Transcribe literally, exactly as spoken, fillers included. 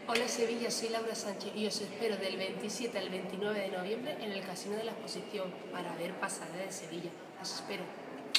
Hola Sevilla, soy Laura Sánchez y os espero del veintisiete al veintinueve de noviembre en el Casino de la Exposición para ver Pasarela de Sevilla. Os espero.